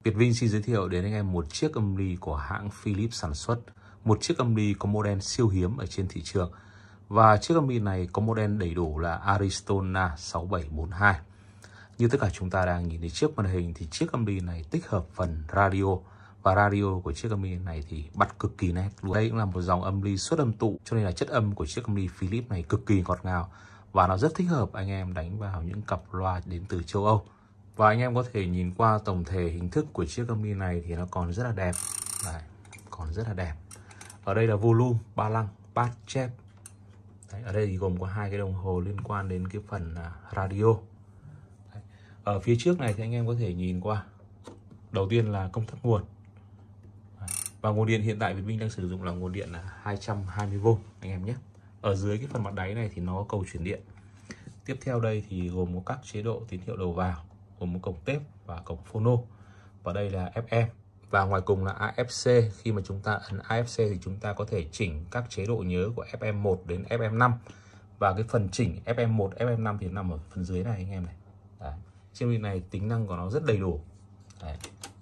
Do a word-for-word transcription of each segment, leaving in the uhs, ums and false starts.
Việt Vinh xin giới thiệu đến anh em một chiếc âm ly của hãng Philips sản xuất. Một chiếc âm ly có model siêu hiếm ở trên thị trường. Và chiếc âm ly này có model đầy đủ là Aristona sáu bảy bốn hai. Như tất cả chúng ta đang nhìn thấy trước màn hình thì chiếc âm ly này tích hợp phần radio. Và radio của chiếc âm ly này thì bắt cực kỳ nét luôn. Đây cũng là một dòng âm ly xuất âm tụ, cho nên là chất âm của chiếc âm ly Philips này cực kỳ ngọt ngào. Và nó rất thích hợp anh em đánh vào những cặp loa đến từ châu Âu. Và anh em có thể nhìn qua tổng thể hình thức của chiếc âm ly này thì nó còn rất là đẹp. Đấy, còn rất là đẹp. Ở đây là volume, ba lăng, bass, chép. Đấy, ở đây thì gồm có hai cái đồng hồ liên quan đến cái phần radio. Đấy. Ở phía trước này thì anh em có thể nhìn qua. Đầu tiên là công tắc nguồn. Đấy. Và nguồn điện hiện tại Việt Vinh đang sử dụng là nguồn điện là hai trăm hai mươi vôn anh em nhé. Ở dưới cái phần mặt đáy này thì nó có cầu truyền điện. Tiếp theo đây thì gồm có các chế độ tín hiệu đầu vào, gồm một cổng tép và cổng phono. Và đây là ép em. Và ngoài cùng là a ép xê. Khi mà chúng ta ấn a ép xê thì chúng ta có thể chỉnh các chế độ nhớ của ép em một đến ép em năm. Và cái phần chỉnh ép em một, ép em năm thì nằm ở phần dưới này anh em này. Đấy. Chiếc ly này tính năng của nó rất đầy đủ. Đấy.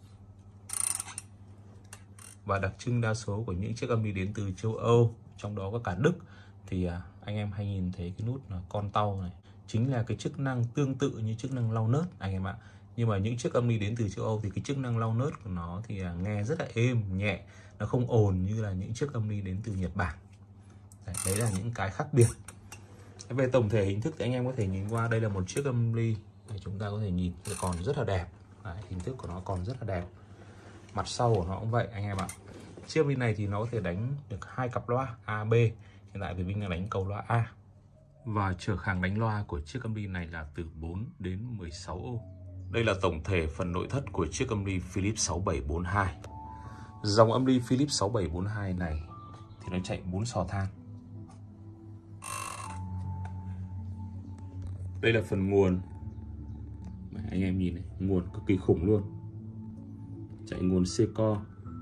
Và đặc trưng đa số của những chiếc âm ly đến từ châu Âu, trong đó có cả Đức, thì anh em hay nhìn thấy cái nút là con tàu này. Chính là cái chức năng tương tự như chức năng lau nớt anh em ạ. Nhưng mà những chiếc âm ly đến từ châu Âu thì cái chức năng lau nớt của nó thì nghe rất là êm, nhẹ. Nó không ồn như là những chiếc âm ly đến từ Nhật Bản. Đấy, đấy là những cái khác biệt. Về tổng thể hình thức thì anh em có thể nhìn qua. Đây là một chiếc âm ly để chúng ta có thể nhìn còn rất là đẹp. Đấy, hình thức của nó còn rất là đẹp. Mặt sau của nó cũng vậy anh em ạ. Chiếc âm ly này thì nó có thể đánh được hai cặp loa A, B. Hiện tại Việt Vinh đang đánh cầu loa A. Và trở kháng đánh loa của chiếc âm ly này là từ bốn đến mười sáu ô. Đây là tổng thể phần nội thất của chiếc âm ly Philips sáu bảy bốn hai. Dòng âm ly Philips sáu bảy bốn hai này thì nó chạy bốn sò than. Đây là phần nguồn. Anh em nhìn này, nguồn cực kỳ khủng luôn. Chạy nguồn Seco.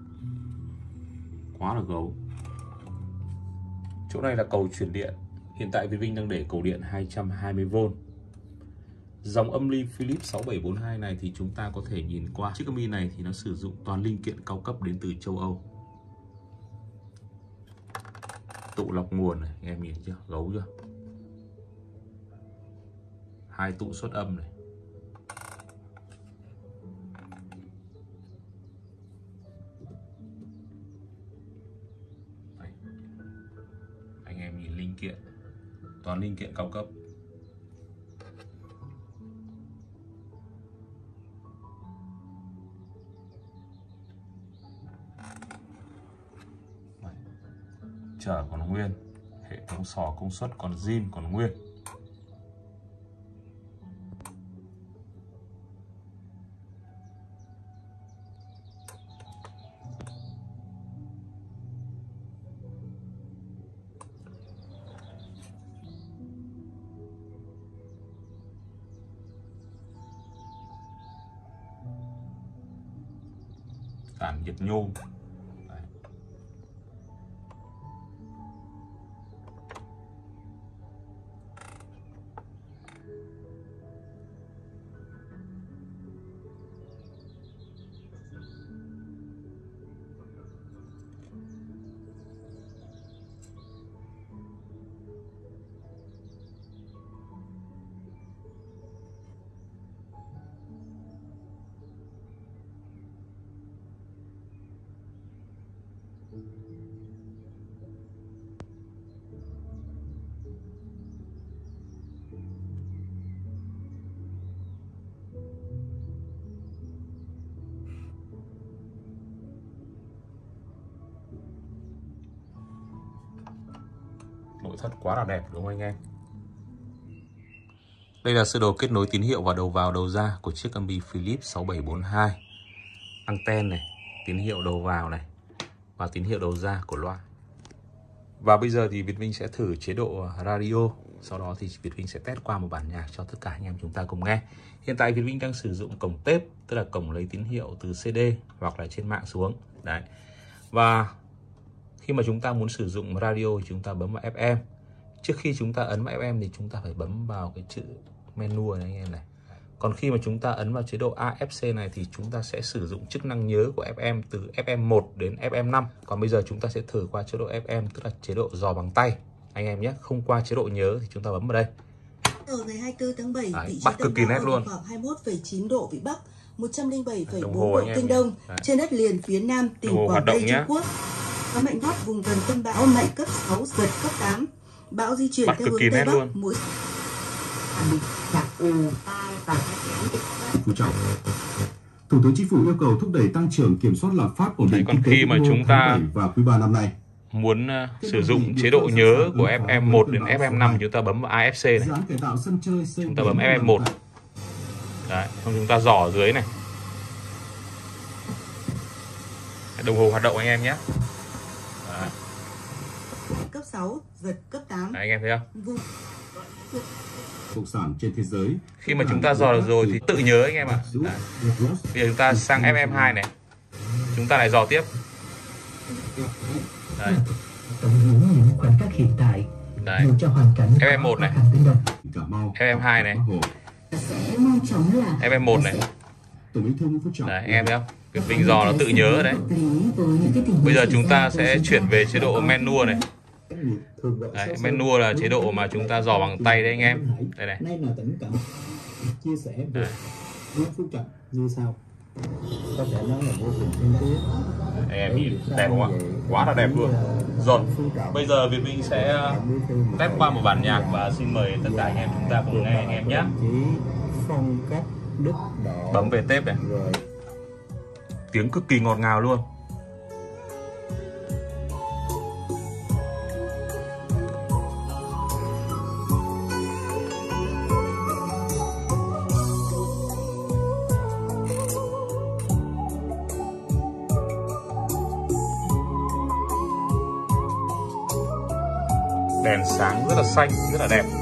Quá là gấu. Chỗ này là cầu truyền điện. Hiện tại Việt Vinh đang để cầu điện hai trăm hai mươi vôn. Dòng âm ly Philips sáu bảy bốn hai này thì chúng ta có thể nhìn qua. Chiếc âm ly này thì nó sử dụng toàn linh kiện cao cấp đến từ châu Âu. Tụ lọc nguồn này, anh em nhìn chưa? Gấu chưa? Hai tụ xuất âm này. Đấy. Anh em nhìn linh kiện, toàn linh kiện cao cấp. Trở còn nguyên, hệ thống sò công suất còn zin còn nguyên. Tản nhiệt nhôm. Đấy. Nội thất quá là đẹp đúng không anh em? Đây là sơ đồ kết nối tín hiệu và đầu vào đầu ra của chiếc âm ly Philips sáu bảy bốn hai. Anten này, tín hiệu đầu vào này và tín hiệu đầu ra của loa. Và bây giờ thì Việt Vinh sẽ thử chế độ radio. Sau đó thì Việt Vinh sẽ test qua một bản nhạc cho tất cả anh em chúng ta cùng nghe. Hiện tại Việt Vinh đang sử dụng cổng tép, tức là cổng lấy tín hiệu từ xê đê hoặc là trên mạng xuống. Đấy. Và khi mà chúng ta muốn sử dụng radio thì chúng ta bấm vào ép em. Trước khi chúng ta ấn vào ép em thì chúng ta phải bấm vào cái chữ menu này anh em này. Còn khi mà chúng ta ấn vào chế độ a ép xê này thì chúng ta sẽ sử dụng chức năng nhớ của ép em từ ép em một đến ép em năm. Còn bây giờ chúng ta sẽ thử qua chế độ ép em, tức là chế độ dò bằng tay anh em nhé. Không qua chế độ nhớ thì chúng ta bấm vào đây. Ở ngày hai mươi tư tháng bảy, Đấy, vị trí bắt cực kỳ nét luôn. khoảng hai mươi mốt phẩy chín độ vĩ Bắc, một trăm lẻ bảy phẩy bốn độ kinh Đông, Đấy. trên đất liền phía Nam tỉnh Quảng Tây Trung Quốc. Có mạnh Bắc vùng gần tâm bão, mạnh cấp sáu, giật cấp tám. Bão di chuyển bắt theo hướng Tây Bắc, mỗi Phú Trọng. Thủ tướng Chính phủ yêu cầu thúc đẩy tăng trưởng, kiểm soát lạm phát, ổn định kinh tế khi mà chúng ta và quý ba năm nay. Muốn uh, sử dụng chế độ nhớ của ép em một đến ép em năm, chúng ta bấm vào a ép xê này. Chúng ta bấm ép em một. Đấy, xong chúng ta dò ở dưới này. Đồng hồ hoạt động anh em nhé. Đấy. Cấp sáu, giật cấp tám. Đấy, anh em thấy không? Cộng sản trên thế giới. Khi mà chúng ta dò được rồi thì tự nhớ anh em ạ. À. Bây giờ chúng ta sang ép em hai này. Chúng ta lại dò tiếp. Đấy. Tận hưởng những khoảnh khắc hiện tại. Đấy. Cho hoàn cảnh ép em một này. ép em hai này. ép em một này. Đấy, anh em thấy không? Việt Vinh dò nó tự nhớ ở đấy. Bây giờ chúng ta sẽ chuyển về chế độ menu này. Đấy, menu là chế độ mà chúng ta dò bằng tay đấy anh em. Đây này. Chia sẻ Đấy. với Phú Trọng như sau. Có thể nói là vô cùng thân thiết. Anh em nhìn đẹp không ạ? Quá là đẹp luôn. Rồi, bây giờ Việt Vinh sẽ test qua một bản nhạc và xin mời tất cả anh em chúng ta cùng nghe anh em nhé. Phong cách Đức Đỏ. Bấm về tape này. Rồi. Tiếng cực kỳ ngọt ngào luôn. Đèn sáng rất là xanh, rất là đẹp.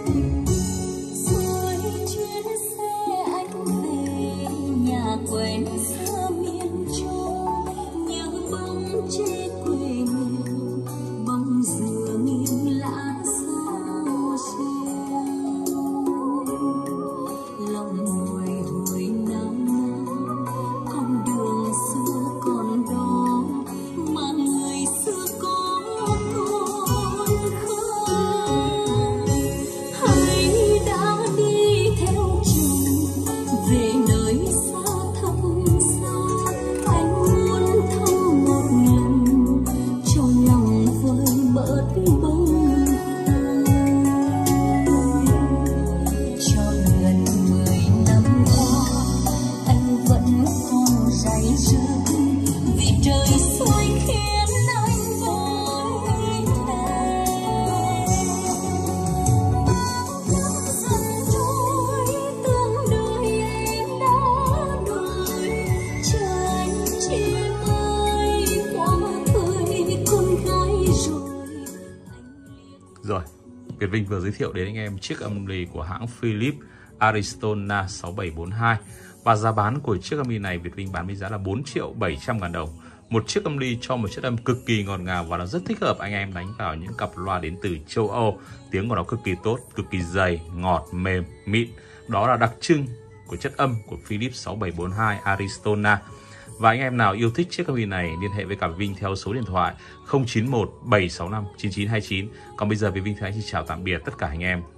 Rồi, Việt Vinh vừa giới thiệu đến anh em chiếc âm ly của hãng Philips Ariston Na sáu bảy bốn hai. Và giá bán của chiếc âm ly này Việt Vinh bán với giá là bốn triệu bảy trăm ngàn đồng. Một chiếc âm ly cho một chất âm cực kỳ ngọt ngào và nó rất thích hợp anh em đánh vào những cặp loa đến từ châu Âu. Tiếng của nó cực kỳ tốt, cực kỳ dày, ngọt, mềm, mịn. Đó là đặc trưng của chất âm của Philips sáu bảy bốn hai Ariston Na. Và anh em nào yêu thích chiếc âm ly này liên hệ với cả Vinh theo số điện thoại không chín một bảy sáu năm chín chín hai chín. Còn bây giờ Vinh Thái xin chào tạm biệt tất cả anh em.